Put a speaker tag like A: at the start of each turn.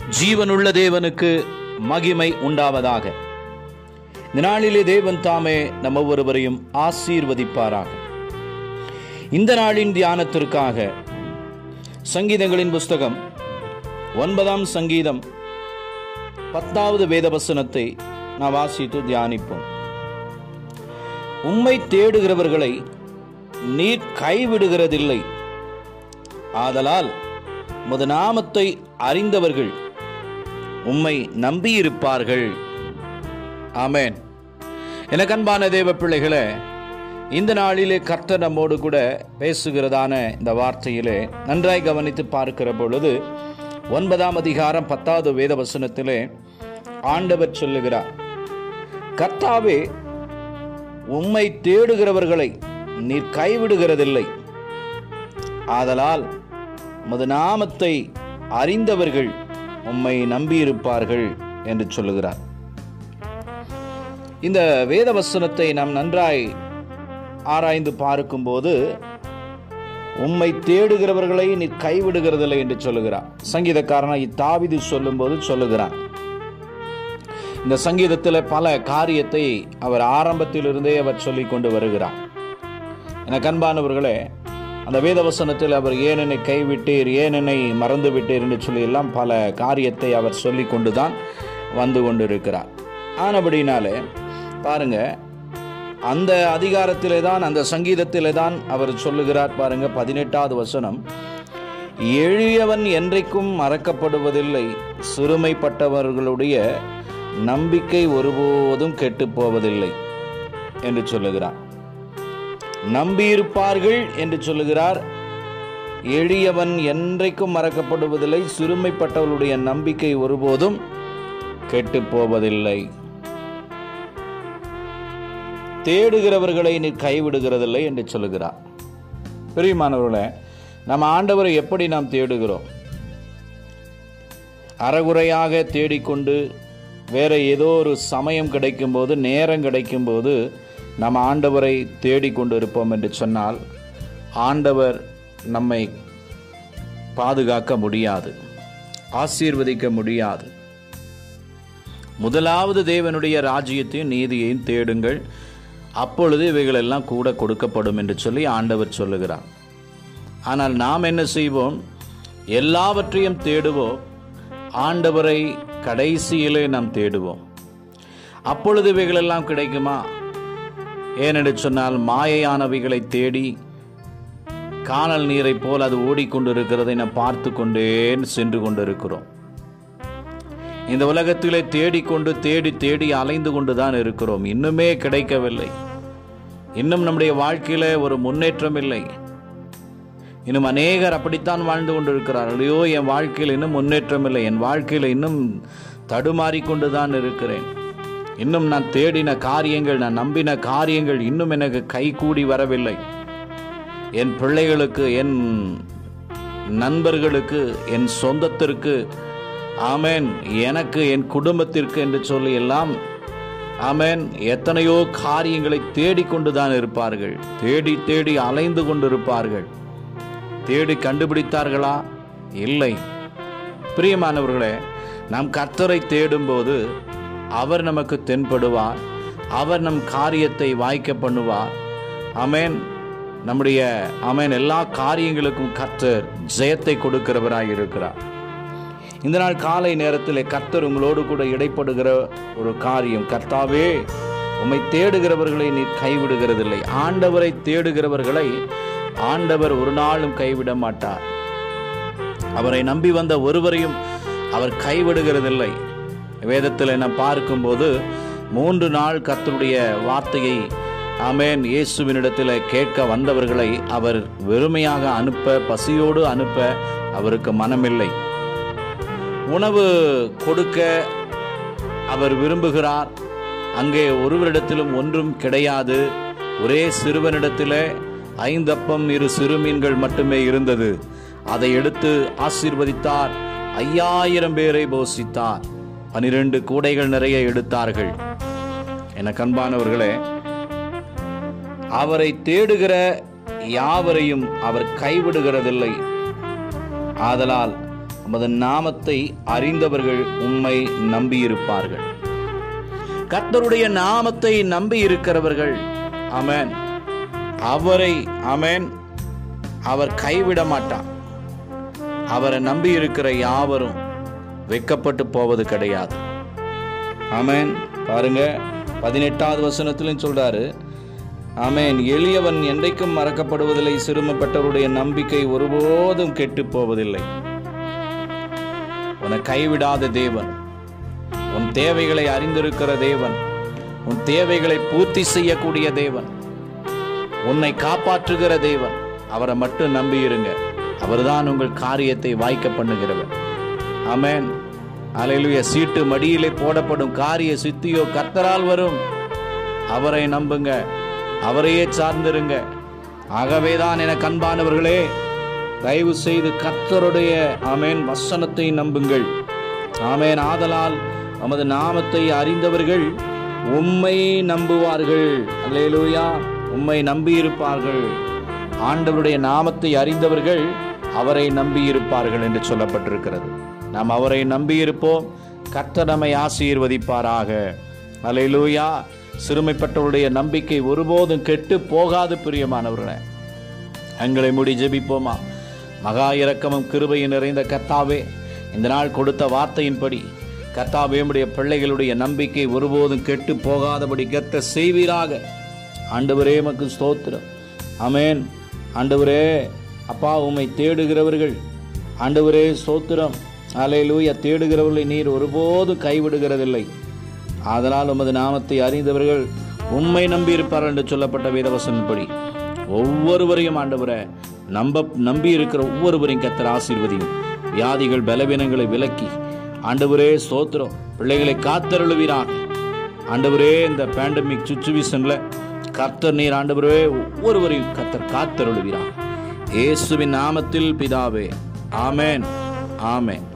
A: ஜீவனுள்ள தேவனுக்கு மகிமை உண்டாவதாக. இந்த நாளிலே தேவன் தாமே நம்ம ஒவ்வொருவரையும் ஆசீர்வதிப்பாராக. இந்த நாளின் தியானத்திற்காக சங்கீதங்களின் புஸ்தகம் 9ஆம் சங்கீதம் 10வது வேத வசனத்தை நாம் வாசித்து தியானிப்போம். உம்மை தேடுகிறவர்களை நீர் கைவிடுகிறதில்லை, ஆதலால் உமது நாமத்தை அறிந்தவர்கள் உம்மை நம்பியிருப்பார்கள். ஆமென். எனக்கு அன்பான தேவ பிள்ளைகளே, இந்த நாளிலே கர்த்தர் நம்மோடு கூட பேசுகிறதான இந்த வார்த்தையிலே நன்றாய் கவனித்து பார்க்கிற பொழுது 9ஆம் அதிகாரம் 10வது வேத வசனத்திலே ஆண்டவர் சொல்லுகிறார், கர்த்தாவே உம்மை தேடுகிறவர்களை நீர் கைவிடுகிறதில்லை, ஆதலால் உமது நாமத்தை அறிந்தவர்கள் உம்மை நம்பியிருப்பார்கள் என்று சொல்லுகிறார். இந்த வேத வசனத்தை நாம் நன்றாய் ஆராய்ந்து பார்க்கும்போது உம்மை தேடுகிறவர்களை நீ கைவிடுகிறதில்லை என்று சொல்லுகிறார். சங்கீதக்காரனாய் தாவீது சொல்லும்போது சொல்லுகிறார். இந்த சங்கீதத்தில் பல காரியத்தை அவர் ஆரம்பத்திலிருந்தே அவர் சொல்லிக் கொண்டு வருகிறார். எனக்கு அன்பானவர்களே, அந்த வேதவசனத்தில் அவர் ஏன் என்னை கைவிட்டீர், ஏன் என்னை மறந்து விட்டீர் என்று சொல்லி எல்லாம் பல காரியத்தை அவர் சொல்லி கொண்டுதான் வந்து கொண்டிருக்கிறார். ஆனபடினாலே பாருங்க, அந்த அதிகாரத்திலே தான், அந்த சங்கீதத்திலே தான் அவர் சொல்லுகிறார். பாருங்க 18வது வசனம், எளியவன் என்றைக்கும் மறக்கப்படுவதில்லை, சிறுமைப்பட்டவர்களுடைய நம்பிக்கை ஒருபோதும் கெட்டு போவதில்லை என்று சொல்லுகிறார். நம்பியிருப்பார்கள் என்று சொல்லுகிறார். எளியவன் என்றைக்கும் மறக்கப்படுவதில்லை, சிறுமைப்பட்டவர்களுடைய நம்பிக்கை ஒருபோதும் கெட்டு போவதில்லை. தேடுகிறவர்களை நீ கைவிடுகிறதில்லை என்று சொல்லுகிறார். பிரியமானவர்களே, நம்ம ஆண்டவரை எப்படி நாம் தேடுகிறோம்? அறகுறையாக தேடிக்கொண்டு வேற ஏதோ ஒரு சமயம் கிடைக்கும்போது, நேரம் கிடைக்கும்போது நம்ம ஆண்டவரை தேடிக்கொண்டு இருப்போம் என்று சொன்னால் ஆண்டவர் நம்மை பாதுகாக்க முடியாது, ஆசீர்வதிக்க முடியாது. முதலாவது தேவனுடைய ராஜ்யத்தையும் நீதியையும் தேடுங்கள், அப்பொழுது இவைகளெல்லாம் கூட கொடுக்கப்படும் என்று சொல்லி ஆண்டவர் சொல்லுகிறார். ஆனால் நாம் என்ன செய்வோம்? எல்லாவற்றையும் தேடுவோம், ஆண்டவரை கடைசியிலே நாம் தேடுவோம். அப்பொழுது இவைகளெல்லாம் கிடைக்குமா? ஏனென்று சொன்னால் மாயையானவைகளை தேடி காணல் நீரை போல் அது ஓடிக்கொண்டிருக்கிறதை நாம் பார்த்து கொண்டே சென்று கொண்டிருக்கிறோம். இந்த உலகத்திலே தேடிக்கொண்டு தேடி தேடி அலைந்து கொண்டுதான் இருக்கிறோம். இன்னுமே கிடைக்கவில்லை. இன்னும் நம்முடைய வாழ்க்கையில ஒரு முன்னேற்றம் இல்லை. இன்னும் அநேகர் அப்படித்தான் வாழ்ந்து கொண்டிருக்கிறார்கள். ஐயோ, என் வாழ்க்கையில் இன்னும் முன்னேற்றம் இல்லை, என் வாழ்க்கையில் இன்னும் தடுமாறிக்கொண்டுதான் இருக்கிறேன், இன்னும் நான் தேடின காரியங்கள், நான் நம்பின காரியங்கள் இன்னும் எனக்கு கைகூடி வரவில்லை, என் பிள்ளைகளுக்கு, என் நண்பர்களுக்கு, என் சொந்தத்திற்கு, ஆமேன், எனக்கு, என் குடும்பத்திற்கு என்று சொல்லி எல்லாம் ஆமேன் எத்தனையோ காரியங்களை தேடிக்கொண்டுதான் இருப்பார்கள். தேடி தேடி அலைந்து கொண்டிருப்பார்கள். தேடி கண்டுபிடித்தார்களா? இல்லை. பிரியமானவர்களே, நாம் கர்த்தரை தேடும்போது அவர் நமக்கு தென்படுவார், அவர் நம் காரியத்தை வாய்க்க பண்ணுவார். ஆமேன். நம்முடைய ஆமேன் எல்லா காரியங்களுக்கும் கர்த்தர் ஜெயத்தை கொடுக்கிறவராய் இருக்கிறார். இந்த நாள் காலை நேரத்தில் கர்த்தர் உங்களோடு கூட இடைப்படுகிற ஒரு காரியம், கர்த்தாவே உம்மை தேடுகிறவர்களை நீர் கைவிடுகிறதில்லை. ஆண்டவரை தேடுகிறவர்களை ஆண்டவர் ஒரு நாளும் கைவிட மாட்டார். அவரை நம்பி வந்த ஒருவரையும் அவர் கைவிடுகிறதில்லை. வேதத்தில் நாம் பார்க்கும்போது 3 நாள் கர்த்தருடைய வார்த்தையை ஆமேன் இயேசுவினிடத்தில் கேட்க வந்தவர்களை அவர் வெறுமையாக அனுப்ப, பசியோடு அனுப்ப அவருக்கு மனமில்லை. உணவு கொடுக்க அவர் விரும்புகிறார். அங்கே ஒருவரிடத்திலும் ஒன்றும் கிடையாது. ஒரே சிறுவனிடத்தில் 5 அப்பம் 2 சிறுமீன்கள் மட்டுமே இருந்தது. அதை எடுத்து ஆசீர்வதித்தார். 5000 பேரை போஷித்தார். 12 கூடைகள் நிறைய எடுத்தார்கள். எனக்கு அன்பானவர்களே, அவரை தேடுகிற யாவரையும் அவர் கைவிடுகிறதில்லை. ஆதலால் உமது நாமத்தை அறிந்தவர்கள் உம்மை நம்பியிருப்பார்கள். கர்த்தருடைய நாமத்தை நம்பி இருக்கிறவர்கள், ஆமென், அவரை, ஆமென், அவர் கைவிட மாட்டார். அவரை நம்பி இருக்கிற யாவரும் வெட்கப்பட்டு போவது கிடையாது. ஆமென். பாருங்க, 18வது வசனத்திலும் சொல்றாரு, ஆமென், எளியவன் என்றைக்கும் மறக்கப்படுவதில்லை, சிறுமைப்பட்டவருடைய நம்பிக்கை ஒருபோதும் கெட்டு போவதில்லை. உன்னை கைவிடாத தேவன், உன் தேவைகளை அறிந்திருக்கிற தேவன், உன் தேவைகளை பூர்த்தி செய்யக்கூடிய தேவன், உன்னை காப்பாற்றுகிற தேவன், அவரை மட்டும் நம்பி இருங்க. அவர்தான் உங்கள் காரியத்தை வாய்க்க பண்ணுகிறவர். ஆமென். அல்லேலூயா. சீட்டு மடியிலே போடப்படும் காரிய சித்தியோ கர்த்தரால் வரும். அவரை நம்புங்க, அவரையே சார்ந்திருங்க. ஆகவேதான் என அன்பானவர்களே, தயவு செய்து கர்த்தருடைய, ஆமென், வசனத்தை நம்புங்கள். ஆமென். ஆதலால் நமது நாமத்தை அறிந்தவர்கள் உம்மை நம்புவார்கள். அல்லேலூயா. உம்மை நம்பியிருப்பார்கள். ஆண்டவருடைய நாமத்தை அறிந்தவர்கள் அவரை நம்பியிருப்பார்கள் என்று சொல்லப்பட்டிருக்கிறது. நாம் அவரை நம்பியிருப்போம். கர்த்தர் நம்மை ஆசீர்வதிப்பாராக. அல்லேலூயா. சிறுமைப்பட்டவருடைய நம்பிக்கை ஒருபோதும் கெட்டு போகாது. பிரியமானவர்களே, எங்களை மூடி ஜெபிப்போமா? மகா இரக்கமும் கிருபையும் நிறைந்த கர்த்தாவே, இந்த நாள் கொடுத்த வார்த்தையின்படி கர்த்தாவே, உம்முடைய பிள்ளைகளுடைய நம்பிக்கை ஒருபோதும் கெட்டு போகாதபடி கர்த்தர் செய்வீராக. ஆண்டவரே, உமக்கு ஸ்தோத்திரம். ஆமென். ஆண்டவரே, அப்பா, உம்மை தேடுகிறவர்கள், ஆண்டவரே ஸ்தோத்திரம், அல்லேலூயா, தேடுகிறவர்களை நீர் ஒருபோது கைவிடுகிறதில்லை. ஆதலால் உமது நாமத்தை அறிந்தவர்கள் உம்மை நம்பியிருப்பார்கள் என்று சொல்லப்பட்ட வேதவசனப்படி ஒவ்வொருவரையும், ஆண்டவரே, நம்பி இருக்கிற ஒவ்வொருவரையும் கர்த்தர் ஆசீர்வதியும். வியாதிகள் பலவீனங்களை விலக்கி, ஆண்டவரே ஸ்தோத்திரம், பிள்ளைகளை காத்தருளுவீராக. ஆண்டவரே, இந்த பேண்டமிக் சுச்சுவேஷன்ல கர்த்தர் நீர், ஆண்டவரே, ஒவ்வொருவரையும் கர்த்தர் காத்தருளுவீராக. இயேசுவின் நாமத்தில் பிதாவே, ஆமென், ஆமென்.